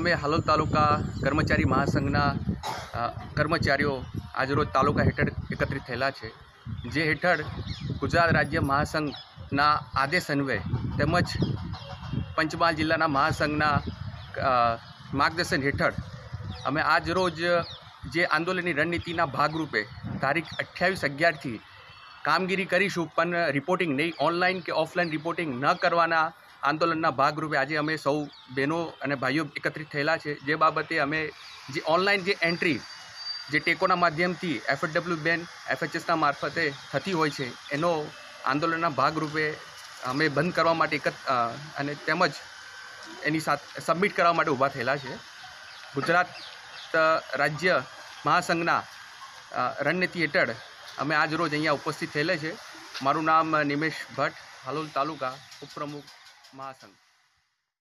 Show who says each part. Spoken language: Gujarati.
Speaker 1: અમે હાલોલ તાલુકા કર્મચારી મહાસંઘના કર્મચારીઓ આજરોજ તાલુકા હેઠળ એકત્રિત થયેલા છે, જે હેઠળ ગુજરાત રાજ્ય મહાસંઘના આદેશ અન્વયે તેમજ પંચમહાલ જિલ્લાના મહાસંઘના માર્ગદર્શન હેઠળ અમે આજરોજ જે આંદોલનની રણનીતિના ભાગરૂપે તારીખ 28/11થી કામગીરી કરીશું, પણ રિપોર્ટિંગ નહીં, ઓનલાઈન કે ઓફલાઈન રિપોર્ટિંગ ન કરવાના આંદોલનના ભાગરૂપે આજે અમે સૌ બહેનો અને ભાઈઓ એકત્રિત થયેલા છે। જે બાબતે અમે જે ઓનલાઈન જે એન્ટ્રી જે ટેકોના માધ્યમથી FW બેન FHSના મારફતે થતી હોય છે, એનો આંદોલનના ભાગરૂપે અમે બંધ કરવા માટે અને તેમજ એની સાથે સબમિટ કરવા માટે ઊભા થયેલા છે। ગુજરાત રાજ્ય મહાસંઘના રણનીતિ હેઠળ અમે આજ રોજ અહીંયા ઉપસ્થિત થયેલા છે। મારું નામ નિમેશ ભટ્ટ, હાલોલ તાલુકા ઉપપ્રમુખ મહાસંઘ।